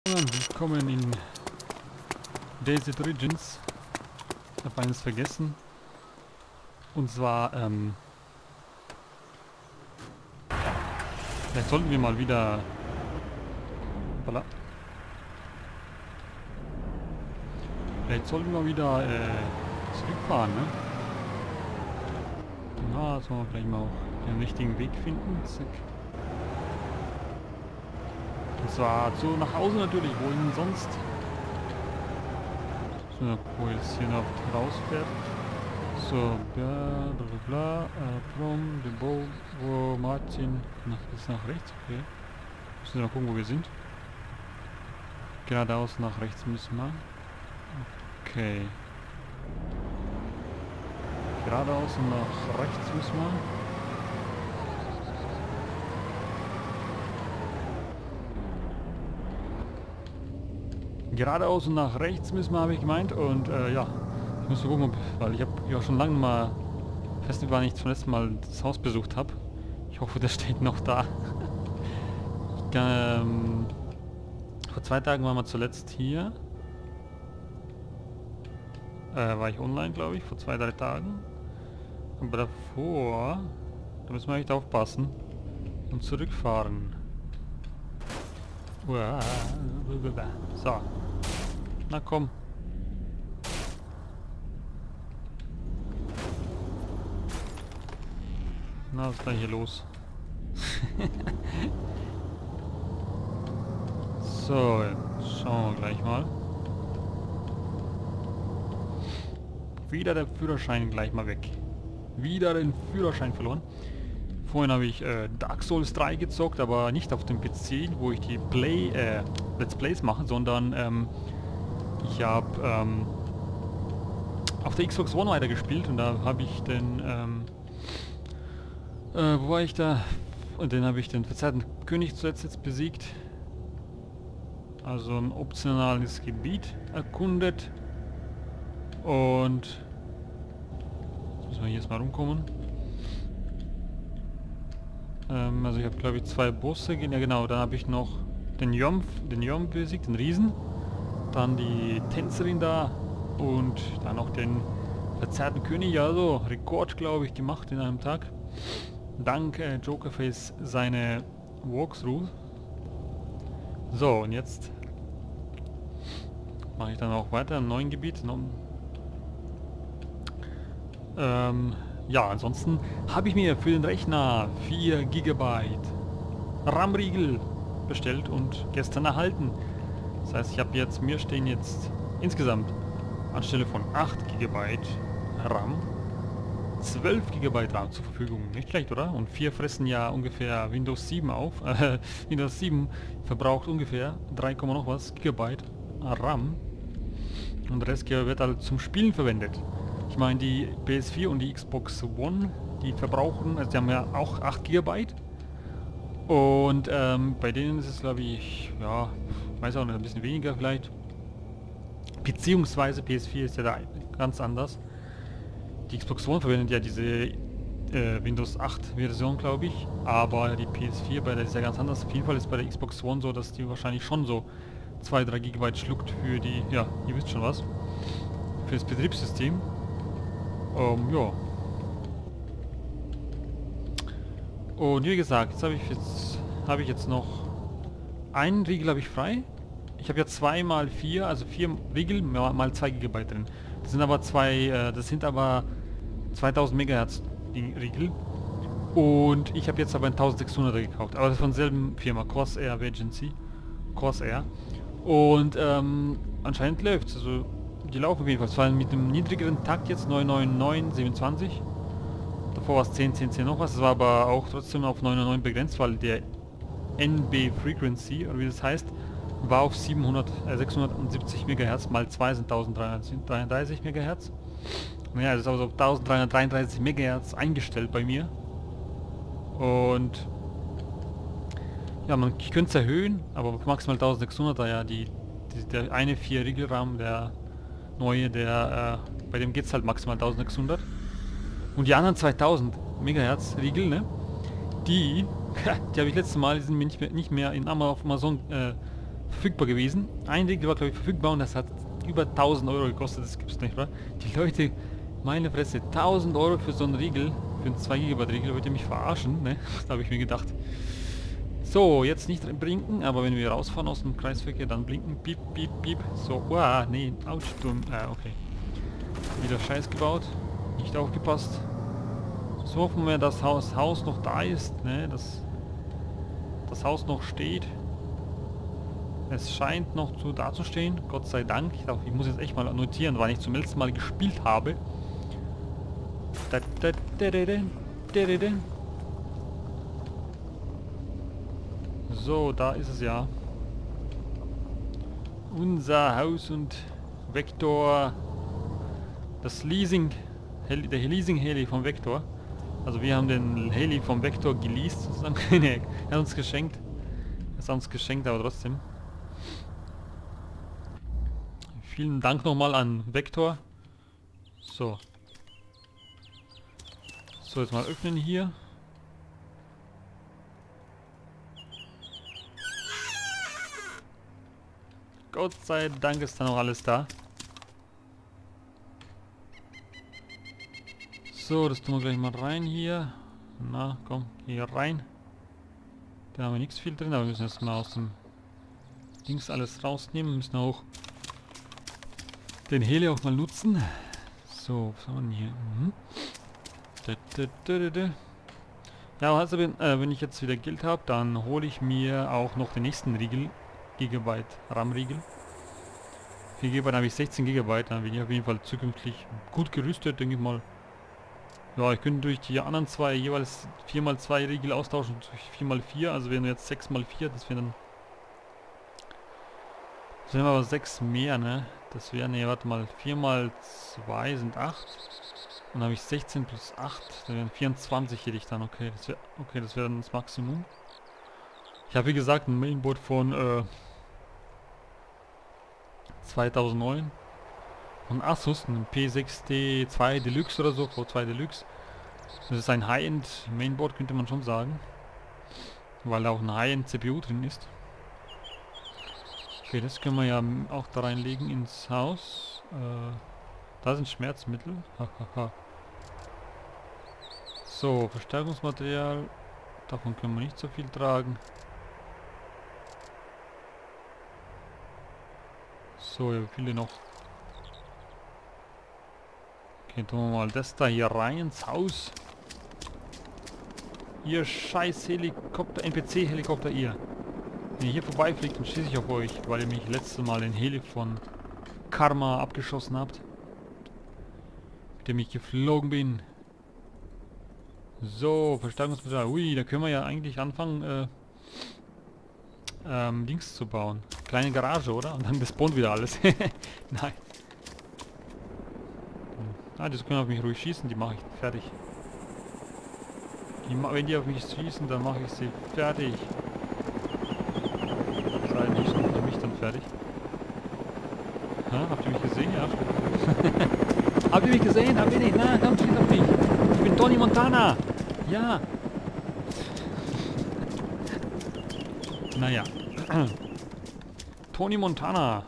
Willkommen in Desert Origins. Ich habe eines vergessen. Und zwar, vielleicht sollten wir mal wieder... Voilà. Vielleicht sollten wir wieder zurückfahren, ne? Na, jetzt wollen wir vielleicht mal auch den richtigen Weg finden. Zack. Und zwar so nach Hause natürlich, wohin sonst? So, wo jetzt hier noch rausfährt. So, bla bla bla, from the boat, wo Martin, ist nach rechts, okay. Müssen wir mal gucken, wo wir sind. Geradeaus nach rechts müssen wir. Okay. Geradeaus und nach rechts müssen wir. Geradeaus und nach rechts müssen wir, habe ich gemeint. Und ja, ich muss gucken, weil ich habe ja schon lange mal Festival nicht zum letzten Mal das Haus besucht habe. Ich hoffe, das steht noch da. Vor 2 Tagen waren wir zuletzt hier. War ich online, glaube ich, vor 2, 3 Tagen. Aber davor, da müssen wir echt aufpassen und zurückfahren. So. Na komm. Na, was ist da hier los? So, jetzt schauen wir gleich mal. Wieder der Führerschein gleich mal weg. Wieder den Führerschein verloren. Vorhin habe ich Dark Souls 3 gezockt, aber nicht auf dem PC, wo ich die Let's Plays mache, sondern ich habe auf der Xbox One weitergespielt und da habe ich den, wo war ich da? Und den habe ich den verzerrten König zuletzt jetzt besiegt. Also ein optionales Gebiet erkundet. Und jetzt müssen wir hier erstmal rumkommen. Also ich habe glaube ich 2 Bosse, ja genau, dann habe ich noch den Yomf besiegt, den Riesen. Dann die Tänzerin da und dann noch den verzerrten König, also Rekord glaube ich gemacht in einem Tag. Dank Jokerface seine Walkthrough. So, und jetzt mache ich dann auch weiter im neuen Gebiet. Ja, ansonsten habe ich mir für den Rechner 4 GB RAM-Riegel bestellt und gestern erhalten. Das heißt, ich habe jetzt, mir stehen jetzt insgesamt anstelle von 8 GB RAM 12 GB RAM zur Verfügung. Nicht schlecht, oder? Und 4 fressen ja ungefähr Windows 7 auf. Windows 7 verbraucht ungefähr 3, noch was Gigabyte RAM. Und der Rest wird halt zum Spielen verwendet. Ich meine, die PS4 und die Xbox One, die verbrauchen, also die haben ja auch 8 GB. Und bei denen ist es, glaube ich, ja, ich weiß auch nicht, ein bisschen weniger vielleicht. Beziehungsweise PS4 ist ja da ganz anders. Die Xbox One verwendet ja diese Windows 8 Version, glaube ich. Aber die PS4, bei der ist ja ganz anders. Auf jeden Fall ist bei der Xbox One so, dass die wahrscheinlich schon so 2-3 GB schluckt für die, ja, ihr wisst schon was, für das Betriebssystem. Ja. Und wie gesagt, jetzt habe ich jetzt noch einen Riegel habe ich frei. Ich habe ja 2 mal 4, also 4 Riegel mal 2 GB drin. Das sind aber 2000 MHz Riegel. Und ich habe jetzt aber einen 1600er gekauft. Aber das ist von derselben Firma, Corsair Agency. Corsair. Und anscheinend läuft es. Also die laufen auf jeden Fall. Zwar mit einem niedrigeren Takt jetzt, 99927. Davor war es 10 noch was. Das war aber auch trotzdem auf 999 begrenzt, weil der NB Frequency, oder wie das heißt, war auf 670 MHz mal 2 sind 1033 MHz. Naja, das ist also auf 1333 MHz eingestellt bei mir. Und ja, ich könnte es erhöhen, aber maximal 1600, da ja der eine 4 Regelrahmen, der neue, bei dem geht es halt maximal 1600. Und die anderen 2000 MHz Riegel, ne? Die habe ich letztes Mal, die sind mir nicht mehr auf Amazon verfügbar gewesen. Ein Riegel war, glaube ich, verfügbar und das hat über 1000 Euro gekostet. Das gibt's nicht, oder? Die Leute, meine Fresse, 1000 Euro für so einen Riegel, für einen 2 GB Riegel, wollt ihr mich verarschen, ne? Da habe ich mir gedacht. So, jetzt nicht blinken, aber wenn wir rausfahren aus dem Kreisverkehr, dann blinken. Piep, piep, piep. So, nee, ouch, dumm. Okay. Wieder Scheiß gebaut. Nicht aufgepasst. So hoffen wir, dass das Haus noch da ist, ne? Dass das Haus noch steht. Es scheint noch dazustehen, Gott sei Dank. Ich glaube, ich muss jetzt echt mal notieren, weil ich zum letzten Mal gespielt habe. So, da ist es ja. Unser Haus und Vector. Das Leasing, der Leasing-Heli vom Vector. Also wir haben den Heli vom Vector geleast sozusagen. Er hat uns geschenkt. Er ist uns geschenkt, aber trotzdem. Vielen Dank nochmal an Vector. So. So, jetzt mal öffnen hier. Gott sei Dank ist da noch alles da. So, das tun wir gleich mal rein hier. Na, komm, hier rein. Da haben wir nichts viel drin, aber wir müssen jetzt mal aus dem Dings alles rausnehmen. Wir müssen auch den Heli auch mal nutzen. So, was haben wir denn hier? Ja, also wenn ich jetzt wieder Geld habe, dann hole ich mir auch noch den nächsten Riegel. Gigabyte RAM-Riegel. 4 GB habe ich 16 GB, dann bin ich auf jeden Fall zukünftig gut gerüstet, denke ich mal. Ja, ich könnte durch die anderen zwei jeweils 4x2 Riegel austauschen durch 4x4, also wären jetzt 6x4, das wären aber 6 mehr, ne? Das wäre, ne, warte mal, 4x2 sind 8. Und dann habe ich 16 plus 8, dann wären 24 hätte ich dann, okay, das wäre dann das Maximum. Ich habe wie gesagt ein Mainboard von 2009 und Asus, ein P6D2 Deluxe oder so, V2 Deluxe. Das ist ein High-End Mainboard, könnte man schon sagen, weil da auch ein High-End CPU drin ist. Okay, das können wir ja auch da reinlegen ins Haus. Da sind Schmerzmittel. So, Verstärkungsmaterial, davon können wir nicht so viel tragen. So, ja, wie viele noch? Okay, tun wir mal das da hier rein ins Haus. Ihr scheiß Helikopter, NPC-Helikopter, ihr. Wenn ihr hier vorbeifliegt, dann schieße ich auf euch, weil ihr mich letztes Mal den Heli von Karma abgeschossen habt. Mit dem ich geflogen bin. So, Verstärkungsmaterial. Ui, da können wir ja eigentlich anfangen, Dings zu bauen. Kleine Garage, oder? Und dann spawnt wieder alles. Nein. Das können auf mich ruhig schießen, die mache ich fertig. Wenn die auf mich schießen, dann mache ich sie fertig. Sei nicht für mich dann fertig. Habt ihr mich gesehen? Ja. Habt ihr mich gesehen? Habt ihr nicht? Na, komm, schieß auf mich. Ich bin Tony Montana. Ja. Naja. Tony Montana.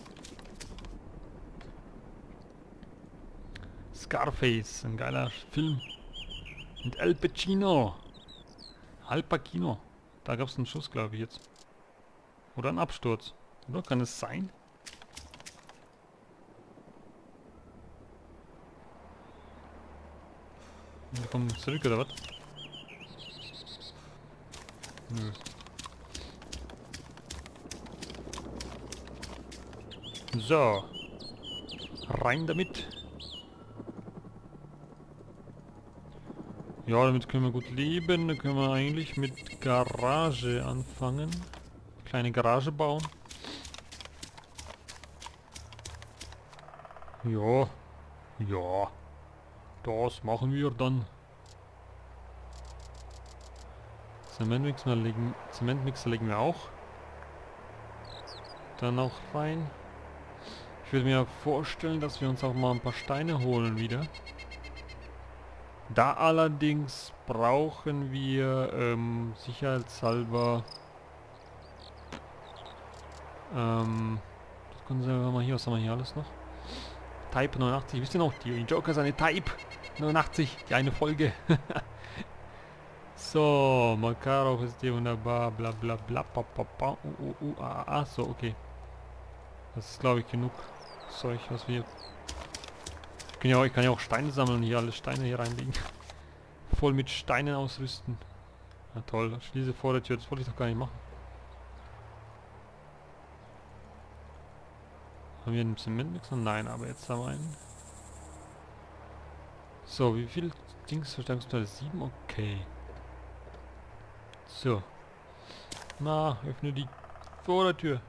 Scarface, ein geiler Film. Und Al Pacino. Al Pacino. Da gab es einen Schuss, glaube ich jetzt. Oder einen Absturz. Oder kann es sein? Wir kommen zurück, oder was? Nö. So. Rein damit. Ja, damit können wir gut leben. Da können wir eigentlich mit Garage anfangen. Kleine Garage bauen. Ja. Ja. Das machen wir dann. Zementmixer legen wir auch. Dann auch rein. Ich würde mir vorstellen, dass wir uns auch mal ein paar Steine holen wieder. Da allerdings brauchen wir sicherheitshalber Das können Sie mal hier, was haben wir hier alles noch? Type 89, wisst ihr noch? Die Joker seine Type 89, die eine Folge. So, Makarov ist hier wunderbar, bla bla bla, pa, pa, pa, so, okay. Das ist, glaube ich, genug Zeug, was wir... Ich kann ja auch Steine sammeln, hier alle Steine hier reinlegen. Voll mit Steinen ausrüsten. Na toll, schließe vor der Tür, das wollte ich doch gar nicht machen. Haben wir einen Zementmixer? Nein, aber jetzt haben wir einen. So, wie viel Dings Verstärkungsteile? 7? Okay. So. Na, öffne die Vordertür.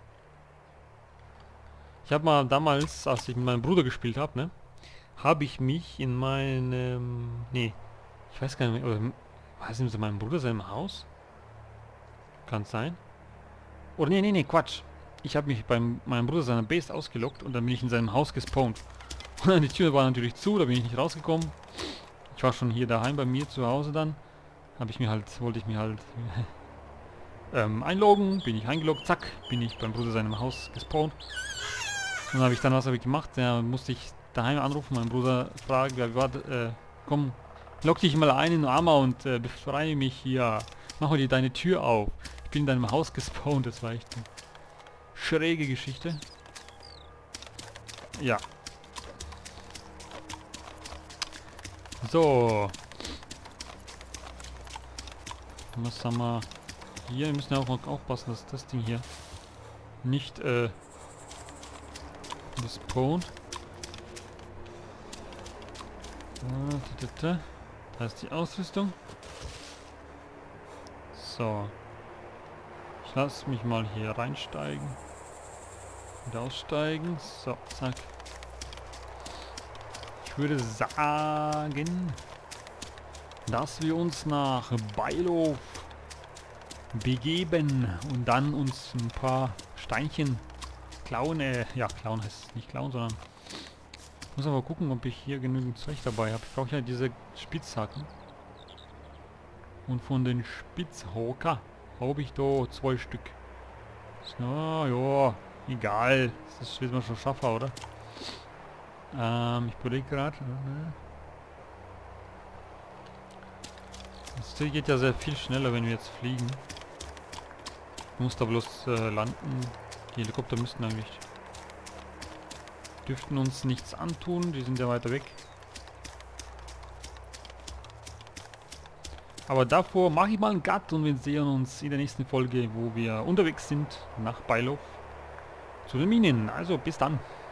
Ich habe mal damals, als ich mit meinem Bruder gespielt habe, ne? Habe ich mich in meinem... Nee. Ich weiß gar nicht mehr. Oder weiß nicht, meinem Bruder seinem Haus? Kann sein. Oder nee, Quatsch. Ich habe mich bei meinem Bruder seiner Base ausgeloggt und dann bin ich in seinem Haus gespawnt. Und dann die Tür war natürlich zu, da bin ich nicht rausgekommen. Ich war schon hier daheim bei mir zu Hause dann. Wollte ich mir halt einloggen, bin ich eingeloggt, zack, bin ich beim Bruder seinem Haus gespawnt. Und dann was habe ich gemacht? Ja, musste ich daheim anrufen, meinen Bruder fragen, ja, warte, komm, log dich mal ein in Arma und befreie mich hier. Mach mal dir deine Tür auf. Ich bin in deinem Haus gespawnt, das war echt eine schräge Geschichte. Ja. So. Was haben wir hier? Wir müssen ja auch aufpassen, dass das Ding hier nicht gespawnt. Da ist die Ausrüstung. So. Ich lasse mich mal hier reinsteigen. Und aussteigen. So, zack. Ich würde sagen, dass wir uns nach Beilhof begeben und dann uns ein paar Steinchen klauen. Ja, klauen heißt nicht klauen, sondern... Ich muss aber gucken, ob ich hier genügend Zeug dabei habe. Ich brauche ja diese Spitzhacken. Und von den Spitzhacker habe ich da 2 Stück. So, ja, egal. Das wird man schon schaffen, oder? Ich überlege gerade. Das geht ja sehr viel schneller, wenn wir jetzt fliegen. Ich muss da bloß landen. Die Helikopter dürften uns nichts antun. Die sind ja weiter weg. Aber davor mache ich mal einen Cut und wir sehen uns in der nächsten Folge, wo wir unterwegs sind nach Beilhof zu den Minen. Also bis dann.